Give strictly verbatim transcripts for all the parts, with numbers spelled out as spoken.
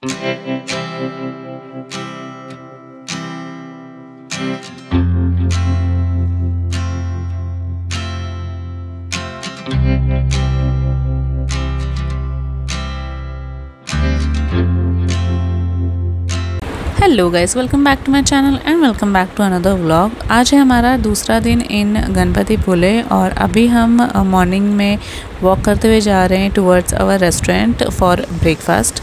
Hello guys, welcome back to my channel and welcome back to another vlog. आज है हमारा दूसरा दिन इन गणपतिपुले और अभी हम मॉर्निंग में वॉक करते हुए जा रहे हैं towards our restaurant for breakfast.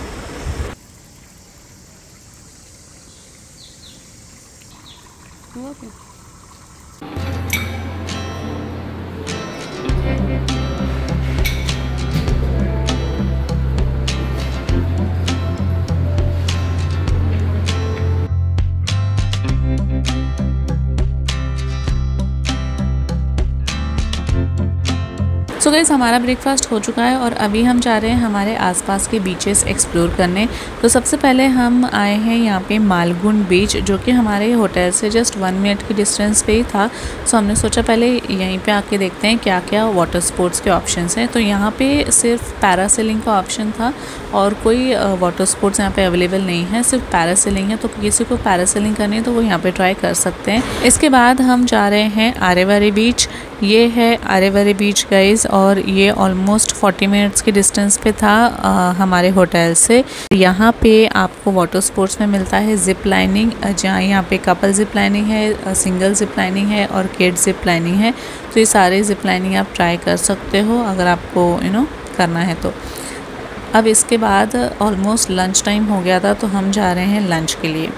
So guys, हमारा ब्रेकफास्ट हो चुका है और अभी हम जा रहे हैं हमारे आसपास के बीचेस एक्सप्लोर करने। तो सबसे पहले हम आए हैं यहाँ पे मालगुंड बीच, जो कि हमारे होटल से जस्ट वन मिनट की डिस्टेंस पे ही था। सो हमने सोचा पहले यहीं पे आके देखते हैं क्या क्या वाटर स्पोर्ट्स के ऑप्शंस हैं। तो यहाँ पे सिर्फ पैरासेलिंग का ऑप्शन था और कोई वाटर स्पोर्ट्स यहाँ पे अवेलेबल नहीं है, सिर्फ पैरासेलिंग है। तो किसी को पैरासेलिंग करनी है तो वो यहाँ पे ट्राई कर सकते हैं। इसके बाद हम जा रहे हैं आरेवारी बीच। ये है आरेवारी बीच गाइज और ये ऑलमोस्ट फोर्टी मिनट्स की डिस्टेंस पे था आ, हमारे होटल से। यहाँ पे आपको वाटर स्पोर्ट्स में मिलता है जिप लाइनिंग, जहाँ यहाँ पे कपल जिप लाइनिंग है, सिंगल जिप लाइनिंग है और किड जिप लाइनिंग है। तो ये सारे जिप लाइनिंग आप ट्राई कर सकते हो अगर आपको यू नो करना है तो। अब इसके बाद ऑलमोस्ट लंच टाइम हो गया था तो हम जा रहे हैं लंच के लिए।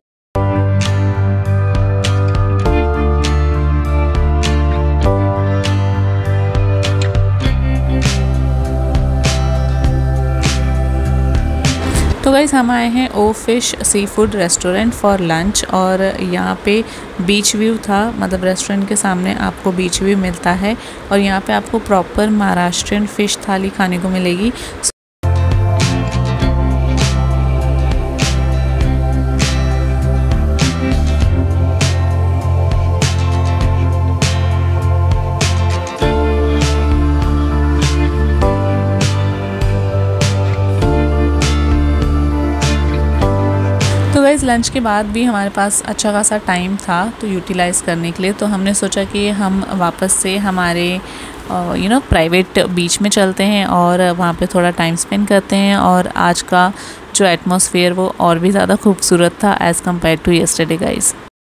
तो गाइस, हम आए हैं O fish seafood restaurant for lunch और यहाँ पे बीच व्यू था, मतलब रेस्टोरेंट के सामने आपको बीच व्यू मिलता है और यहाँ पे आपको प्रॉपर महाराष्ट्रियन फ़िश थाली खाने को मिलेगी। तो गाइस, लंच के बाद भी हमारे पास अच्छा खासा टाइम था तो यूटिलाइज़ करने के लिए, तो हमने सोचा कि हम वापस से हमारे यू नो प्राइवेट बीच में चलते हैं और वहाँ पे थोड़ा टाइम स्पेंड करते हैं। और आज का जो एटमॉस्फेयर वो और भी ज़्यादा खूबसूरत था as compare to yesterday guys.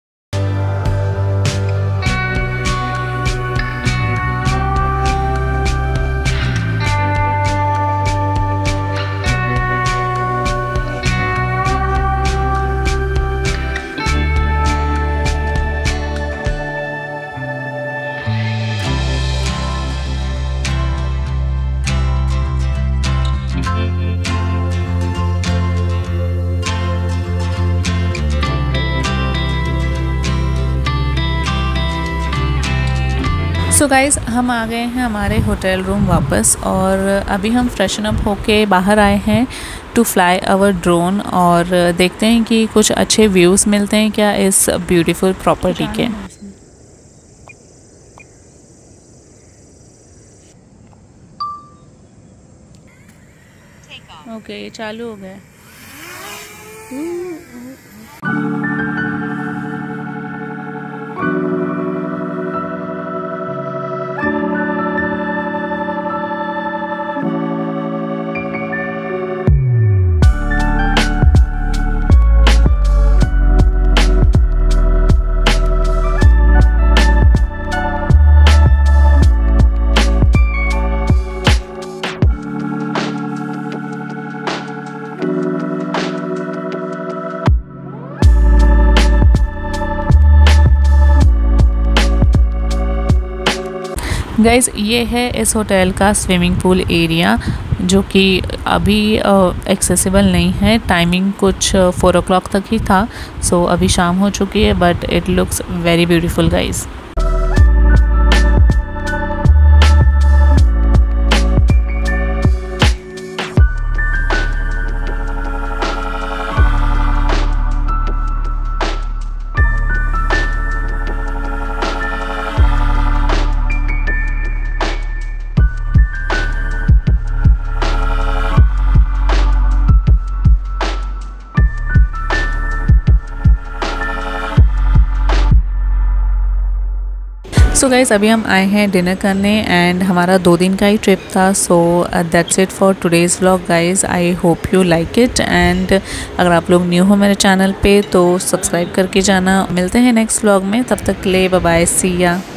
So guys, हम आ गए हैं हमारे होटल रूम वापस और अभी हम फ्रेशन अप होके बाहर आए हैं टू फ्लाई आवर ड्रोन और देखते हैं कि कुछ अच्छे व्यूज़ मिलते हैं क्या इस ब्यूटीफुल प्रॉपर्टी के। ओके, ये चालू हो गया। गाइज़, ये है इस होटल का स्विमिंग पूल एरिया जो कि अभी एक्सेसिबल नहीं है। टाइमिंग कुछ फोर ओ क्लॉक तक ही था, सो अभी शाम हो चुकी है but it looks very beautiful guys. So guys अभी हम आए हैं डिनर करने एंड हमारा दो दिन का ही ट्रिप था। So that's it for today's vlog guys. I hope you like it and अगर आप लोग न्यू हो मेरे चैनल पे तो सब्सक्राइब करके जाना। मिलते हैं नेक्स्ट व्लॉग में, तब तक के लिए बाय बाय, सी या।